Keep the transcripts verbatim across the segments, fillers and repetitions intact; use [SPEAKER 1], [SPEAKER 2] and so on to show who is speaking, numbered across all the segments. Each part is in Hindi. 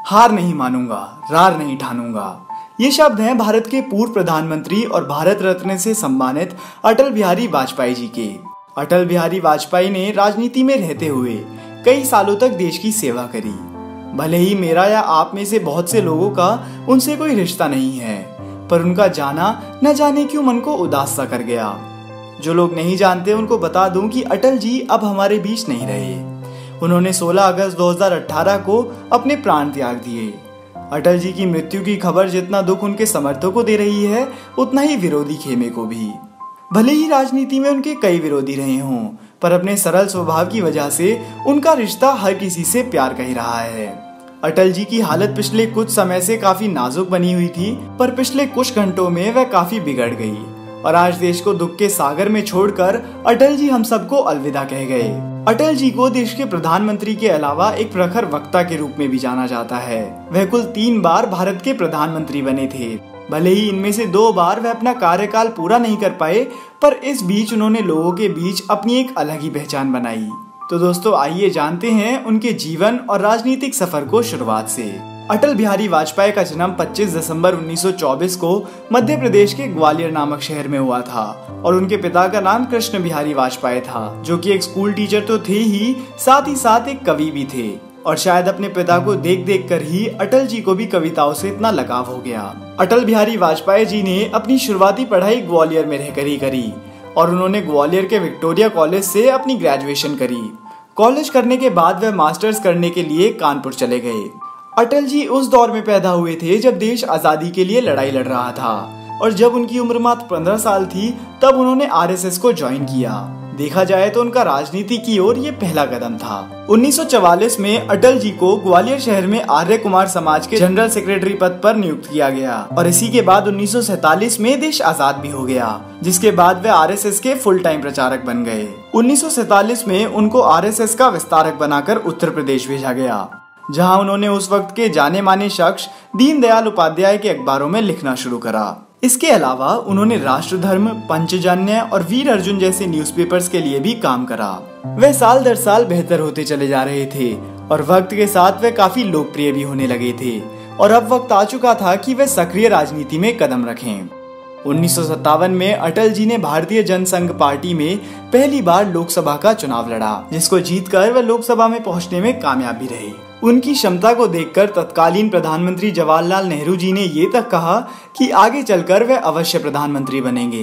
[SPEAKER 1] हार नहीं मानूंगा, रार नहीं ठानूंगा। ये शब्द हैं भारत के पूर्व प्रधानमंत्री और भारत रत्न से सम्मानित अटल बिहारी वाजपेयी जी के। अटल बिहारी वाजपेयी ने राजनीति में रहते हुए कई सालों तक देश की सेवा करी। भले ही मेरा या आप में से बहुत से लोगों का उनसे कोई रिश्ता नहीं है, पर उनका जाना न जाने क्यों मन को उदास सा कर गया। जो लोग नहीं जानते उनको बता दूं कि अटल जी अब हमारे बीच नहीं रहे। उन्होंने सोलह अगस्त दो हज़ार अठारह को अपने प्राण त्याग दिए। अटल जी की मृत्यु की खबर जितना दुख उनके समर्थकों को दे रही है, उतना ही विरोधी खेमे को भी। भले ही राजनीति में उनके कई विरोधी रहे हों, पर अपने सरल स्वभाव की वजह से उनका रिश्ता हर किसी से प्यार का ही रहा है। अटल जी की हालत पिछले कुछ समय से काफी नाजुक बनी हुई थी, पर पिछले कुछ घंटों में वह काफी बिगड़ गई और आज देश को दुख के सागर में छोड़कर अटल जी हम सबको अलविदा कह गए। अटल जी को देश के प्रधानमंत्री के अलावा एक प्रखर वक्ता के रूप में भी जाना जाता है। वह कुल तीन बार भारत के प्रधानमंत्री बने थे। भले ही इनमें से दो बार वह अपना कार्यकाल पूरा नहीं कर पाए, पर इस बीच उन्होंने लोगों के बीच अपनी एक अलग ही पहचान बनाई। तो दोस्तों आइए जानते हैं उनके जीवन और राजनीतिक सफर को शुरुआत से। अटल बिहारी वाजपेयी का जन्म पच्चीस दिसंबर उन्नीस सौ चौबीस को मध्य प्रदेश के ग्वालियर नामक शहर में हुआ था और उनके पिता का नाम कृष्ण बिहारी वाजपेयी था, जो कि एक स्कूल टीचर तो थे ही, साथ ही साथ एक कवि भी थे। और शायद अपने पिता को देख देख कर ही अटल जी को भी कविताओं से इतना लगाव हो गया। अटल बिहारी वाजपेयी जी ने अपनी शुरुआती पढ़ाई ग्वालियर में रहकर ही करी और उन्होंने ग्वालियर के विक्टोरिया कॉलेज से अपनी ग्रेजुएशन करी। कॉलेज करने के बाद वह मास्टर्स करने के लिए कानपुर चले गए। अटल जी उस दौर में पैदा हुए थे जब देश आजादी के लिए लड़ाई लड़ रहा था और जब उनकी उम्र मात्र पंद्रह साल थी तब उन्होंने आर एस एस को ज्वाइन किया। देखा जाए तो उनका राजनीति की ओर ये पहला कदम था। उन्नीस सौ चवालीस में अटल जी को ग्वालियर शहर में आर्य कुमार समाज के जनरल सेक्रेटरी पद पर नियुक्त किया गया और इसी के बाद उन्नीस सौ सैतालीस में देश आजाद भी हो गया, जिसके बाद वे आर एस एस के फुल टाइम प्रचारक बन गए। उन्नीस सौ सैतालीस में उनको आर एस एस का विस्तारक बनाकर उत्तर प्रदेश भेजा गया, जहां उन्होंने उस वक्त के जाने माने शख्स दीनदयाल उपाध्याय के अखबारों में लिखना शुरू करा। इसके अलावा उन्होंने राष्ट्रधर्म, पंचजन्य और वीर अर्जुन जैसे न्यूज़पेपर्स के लिए भी काम करा। वे साल दर साल बेहतर होते चले जा रहे थे और वक्त के साथ वे काफी लोकप्रिय भी होने लगे थे और अब वक्त आ चुका था कि वे सक्रिय राजनीति में कदम रखें। उन्नीस सौ सत्तावन में अटल जी ने भारतीय जनसंघ पार्टी में पहली बार लोकसभा का चुनाव लड़ा, जिसको जीतकर वे लोकसभा में पहुंचने में कामयाब भी रहे। उनकी क्षमता को देखकर तत्कालीन प्रधानमंत्री जवाहरलाल नेहरू जी ने ये तक कहा कि आगे चलकर वे अवश्य प्रधानमंत्री बनेंगे।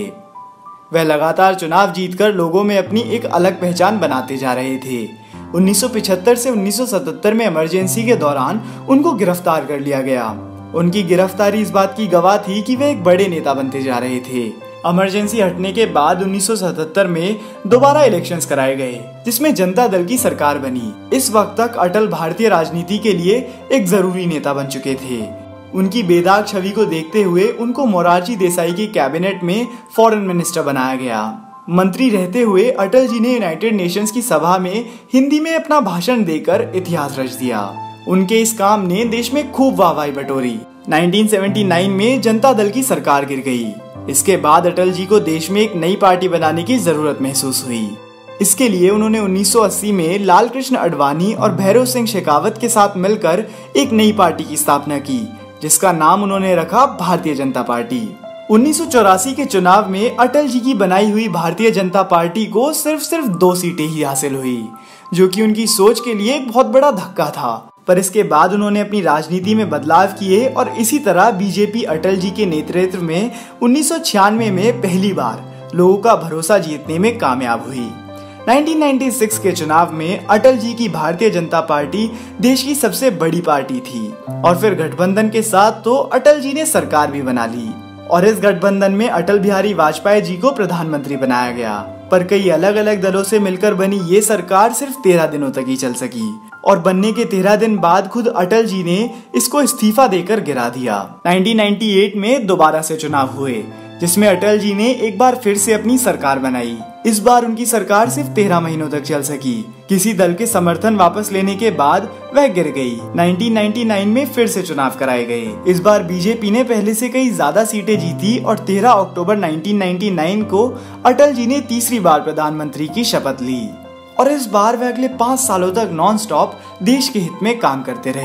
[SPEAKER 1] वह लगातार चुनाव जीतकर लोगों में अपनी एक अलग पहचान बनाते जा रहे थे। उन्नीस सौ पचहत्तर से उन्नीस सौ सतहत्तर में इमरजेंसी के दौरान उनको गिरफ्तार कर लिया गया। उनकी गिरफ्तारी इस बात की गवाह थी कि वे एक बड़े नेता बनते जा रहे थे। इमरजेंसी हटने के बाद उन्नीस सौ सतहत्तर में दोबारा इलेक्शंस कराए गए, जिसमें जनता दल की सरकार बनी। इस वक्त तक अटल भारतीय राजनीति के लिए एक जरूरी नेता बन चुके थे। उनकी बेदाग छवि को देखते हुए उनको मोरारजी देसाई की कैबिनेट में फॉरेन मिनिस्टर बनाया गया। मंत्री रहते हुए अटल जी ने यूनाइटेड नेशंस की सभा में हिंदी में अपना भाषण देकर इतिहास रच दिया। उनके इस काम ने देश में खूब वाहवाही बटोरी। उन्नीस सौ उन्यासी में जनता दल की सरकार गिर गई। इसके बाद अटल जी को देश में एक नई पार्टी बनाने की जरूरत महसूस हुई। इसके लिए उन्होंने उन्नीस सौ अस्सी में लाल कृष्ण आडवाणी और भैरव सिंह शेखावत के साथ मिलकर एक नई पार्टी की स्थापना की, जिसका नाम उन्होंने रखा भारतीय जनता पार्टी। उन्नीस सौ चौरासी के चुनाव में अटल जी की बनाई हुई भारतीय जनता पार्टी को सिर्फ सिर्फ दो सीटें ही हासिल हुई, जो कि उनकी सोच के लिए एक बहुत बड़ा धक्का था। पर इसके बाद उन्होंने अपनी राजनीति में बदलाव किए और इसी तरह बीजेपी अटल जी के नेतृत्व में उन्नीस सौ छियानवे में पहली बार लोगों का भरोसा जीतने में कामयाब हुई। उन्नीस सौ छियानवे के चुनाव में अटल जी की भारतीय जनता पार्टी देश की सबसे बड़ी पार्टी थी और फिर गठबंधन के साथ तो अटल जी ने सरकार भी बना ली और इस गठबंधन में अटल बिहारी वाजपेयी जी को प्रधानमंत्री बनाया गया। पर कई अलग अलग दलों से मिलकर बनी ये सरकार सिर्फ तेरह दिनों तक ही चल सकी और बनने के तेरह दिन बाद खुद अटल जी ने इसको इस्तीफा देकर गिरा दिया। उन्नीस सौ अट्ठानवे में दोबारा से चुनाव हुए, जिसमें अटल जी ने एक बार फिर से अपनी सरकार बनाई। इस बार उनकी सरकार सिर्फ तेरह महीनों तक चल सकी। किसी दल के समर्थन वापस लेने के बाद वह गिर गई। उन्नीस सौ निन्यानवे में फिर से चुनाव कराए गए। इस बार बीजेपी ने पहले से कई ज्यादा सीटें जीती और तेरह अक्टूबर उन्नीस सौ निन्यानवे को अटल जी ने तीसरी बार प्रधानमंत्री की शपथ ली और इस बार वह अगले पाँच सालों तक नॉन स्टॉप देश के हित में काम करते रहे।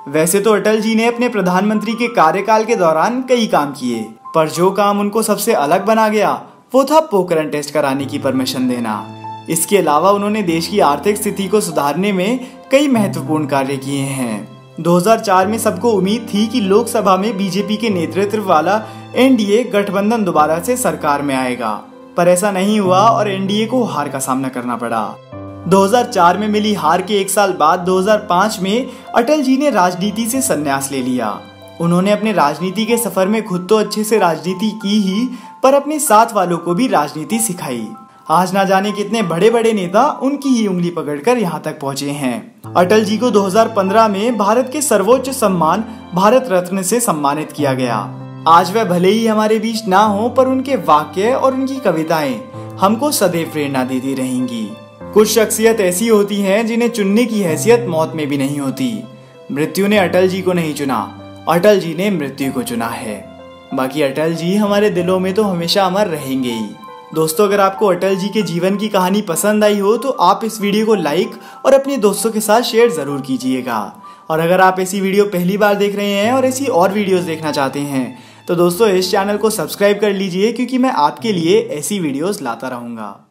[SPEAKER 1] वैसे तो अटल जी ने अपने प्रधानमंत्री के कार्यकाल के दौरान कई काम किए, पर जो काम उनको सबसे अलग बना गया वो था पोखरण टेस्ट कराने की परमिशन देना। इसके अलावा उन्होंने देश की आर्थिक स्थिति को सुधारने में कई महत्वपूर्ण कार्य किए हैं। दो हज़ार चार में सबको उम्मीद थी कि लोकसभा में बीजेपी के नेतृत्व वाला एनडीए गठबंधन दोबारा से सरकार में आएगा, पर ऐसा नहीं हुआ और एनडीए को हार का सामना करना पड़ा। दो हज़ार चार में मिली हार के एक साल बाद दो हज़ार पाँच में अटल जी ने राजनीति से संन्यास ले लिया। उन्होंने अपने राजनीति के सफर में खुद तो अच्छे से राजनीति की ही, पर अपने साथ वालों को भी राजनीति सिखाई। आज ना जाने कितने बड़े बड़े नेता उनकी ही उंगली पकड़कर यहाँ तक पहुँचे हैं। अटल जी को दो हज़ार पंद्रह में भारत के सर्वोच्च सम्मान भारत रत्न से सम्मानित किया गया। आज वह भले ही हमारे बीच ना हो, पर उनके वाक्य और उनकी कविताएं हमको सदैव प्रेरणा देती रहेंगी। कुछ शख्सियत ऐसी होती हैं जिन्हें चुनने की हैसियत मौत में भी नहीं होती। मृत्यु ने अटल जी को नहीं चुना, अटल जी ने मृत्यु को चुना है। बाकी अटल जी हमारे दिलों में तो हमेशा अमर रहेंगे ही। दोस्तों, अगर आपको अटल जी के जीवन की कहानी पसंद आई हो तो आप इस वीडियो को लाइक और अपने दोस्तों के साथ शेयर जरूर कीजिएगा। और अगर आप ऐसी वीडियो पहली बार देख रहे हैं और ऐसी और वीडियोस देखना चाहते हैं तो दोस्तों इस चैनल को सब्सक्राइब कर लीजिए, क्योंकि मैं आपके लिए ऐसी वीडियोस लाता रहूंगा।